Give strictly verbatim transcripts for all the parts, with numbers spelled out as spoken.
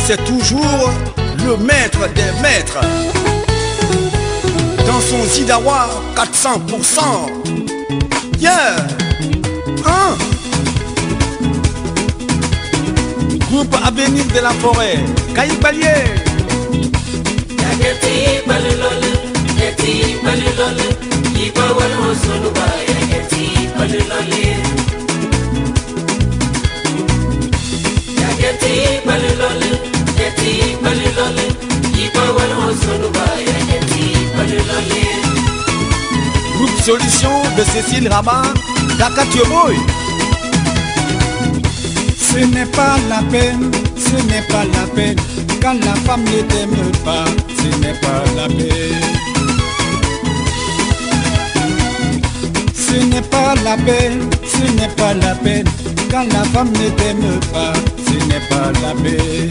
c'est toujours le maître des maîtres. Dans son Zidawa quatre cents pour cent. Yeah. Hein? Groupe Avenir de la Forêt. Kaï Balier. Yageti balulole, yageti balulole, iba walu sunuba, yageti balulole. Yageti balulole, yageti balulole, iba walu sunuba, yageti balulole. Groupe Solution de Cécile Rabat, Dakatioboy. Ce n'est pas la peine, ce n'est pas la peine. Quand la femme ne t'aime pas, ce n'est pas la peine. Ce n'est pas la peine, ce n'est pas la peine. Quand la femme ne t'aime pas, ce n'est pas la peine.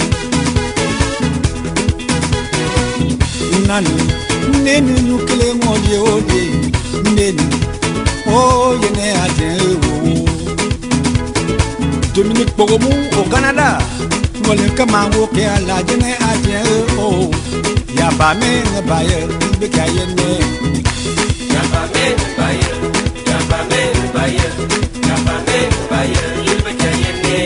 Nanu, nenu nous clé mon dieu, nenu, oh yene adien. Dominique Poromou au Canada. Wole kama woke ala jene adien oh ya ba me baye be kayene ya ba me baye ya ba me baye ya ba me baye be kayene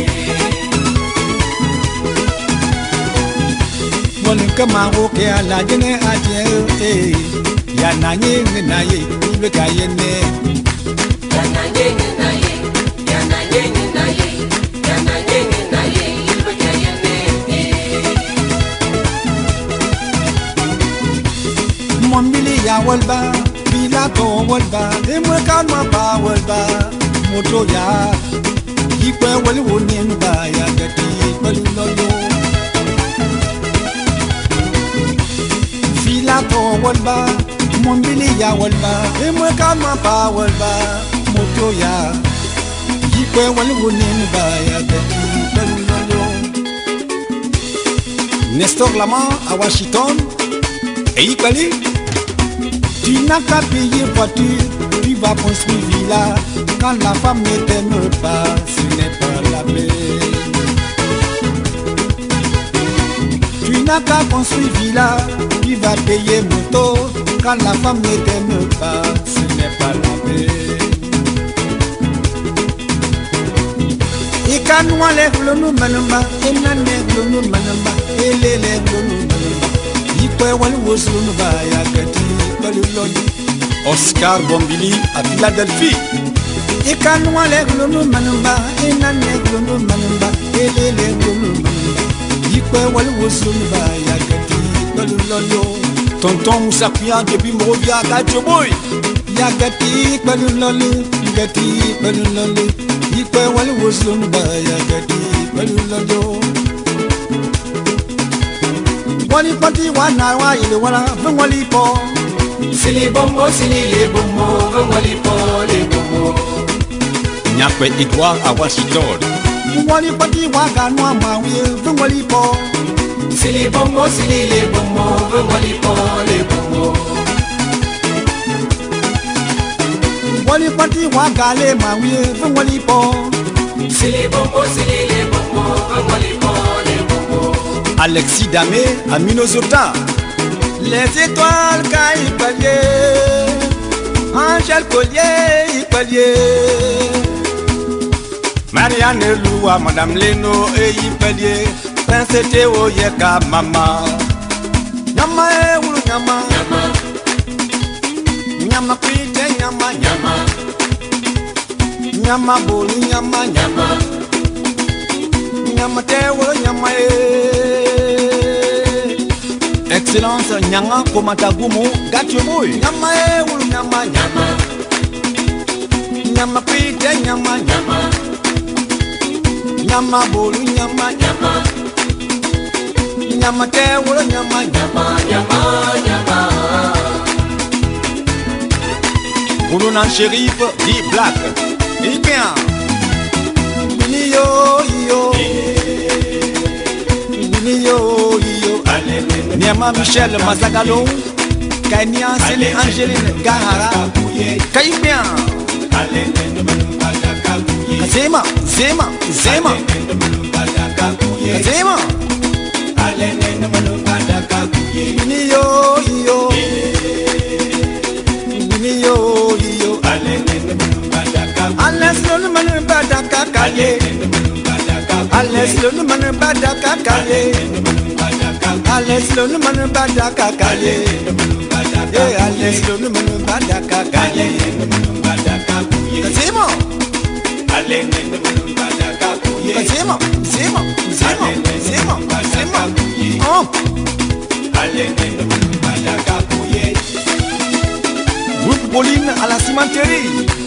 wole kama woke ala jene adien eh ya nanye naye be kayene ya nanye naye ya nanye naye ya nanye naye Mombili ya walba, pilato walba, emwe kalma pa walba, moto ya, ikwe wali wonenba ya gati wali lolo. Pilato walba, mombili ya walba, emwe kalma pa walba, moto ya, ikwe wali wonenba ya gati wali lolo. Nestor Lama à Washington. Et Ipali. Tu n'as qu'à payer voiture, tu vas construire villa. Quand la femme ne t'aime pas, ce n'est pas la peine. Tu n'as qu'à construire villa, tu vas payer moto. Quand la femme ne t'aime pas, ce n'est pas la peine. Et quand nous enlèvons nous manamba, et nous enlèvons nous manamba, et les lèvres nous manamba. Ikwe wali wosunu ba ya gati baluloni. Oscar Bombili à Philadelphie. Ikanwa le glonu manamba, inane glonu manamba, elele glonu manamba. Ikwe wali wosunu ba ya gati baluloni. Tonton Moussa Pian depuis Morovia Katioboy. Ya gati baluloni, gati baluloni. Ikwe wali wosunu ba ya gati baluloni. Wali pati wana wa ile wala vengwali po. Sili bombo sili le bombo vengwali po le bombo. Nyakwe Edouard à Washington. Wali pati wa ganwa mawe vengwali po. Sili bombo sili le bombo vengwali po le bombo. Wali pati wa gale mawe vengwali po. Sili bombo sili le bombo vengwali po le bombo. Alexis Damé à Minnesota. Les étoiles caillent palier, Angèle Collier y palier. Marianne Loua, Madame Leno et y palier. Prince Théo Yeka Mama. Nyama e ulu nyama, Nyama, nyama pite nyama, nyama, nyama bolu nyama, nyama, nyama tewo nyama e. Excellence Nyanga Komatagumo Gatioboy. Nyama e ulu nyama, nyama, nyama pite nyama, nyama, nyama bolu nyama, nyama, nyama tewo nyama, nyama, nyama, nyama. Colonel Shérif dit Black. Et bien. Bini yo yo, bini yo yo. Niama Michel Mazagalo. Kanya Céline Angéline Gahara. Kaibien. Zema, Zema, Zema. Zema. Bini yo yo. Bini yo yo. Ales lonu manu badaka kaye. Ales lonu manu badaka kaye. Ales lonu manu badaka kaye. Yeah, ales lonu manu badaka kaye. Kazimo. Kazimo, Zimo, Zimo, Zimo, Zimo. Oh. Groupe Pauline à la cimenterie.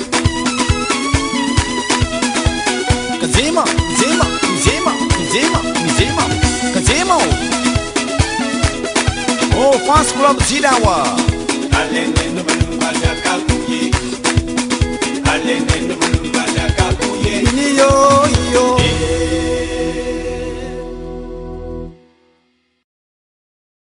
Kazimo, Zimo, Zimo, Zimo, Zimo, Kazimo. Oh, France Club Zidawa.